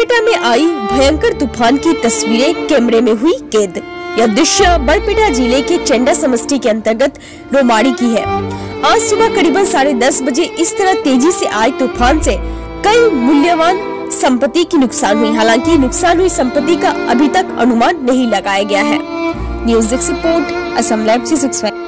बरपेटा में आई भयंकर तूफान की तस्वीरें कैमरे में हुई कैद। यह दृश्य बरपेटा जिले के चंडा समष्टि के अंतर्गत रोमाड़ी की है। आज सुबह करीबन 10:30 बजे इस तरह तेजी से आए तूफान से कई मूल्यवान संपत्ति की नुकसान हुई। हालांकि नुकसान हुई संपत्ति का अभी तक अनुमान नहीं लगाया गया है। News desk report, Assam live 365।